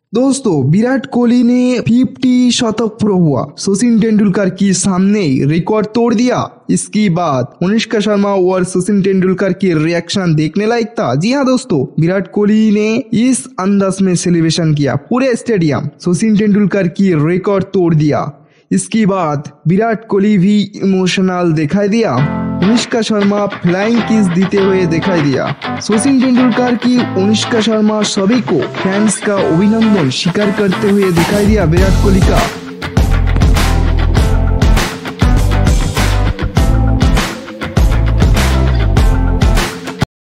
दोस्तों विराट कोहली ने 50 शतक पूरा हुआ, सचिन तेंदुलकर के सामने रिकॉर्ड तोड़ दिया। इसके बाद अनुष्का शर्मा और सचिन तेंदुलकर के रिएक्शन देखने लायक था। जी हाँ दोस्तों, विराट कोहली ने इस अंदाज में सेलिब्रेशन किया, पूरे स्टेडियम सचिन तेंदुलकर की रिकॉर्ड तोड़ दिया। इसके बाद विराट कोहली भी इमोशनल दिखाई दिया, अनुष्का शर्मा फ्लाइंग किस देते हुए दिखाई दिया। सचिन तेंदुलकर की अनुष्का शर्मा सभी को फैंस का अभिनंदन स्वीकार करते हुए दिखाई दिया विराट कोहली का।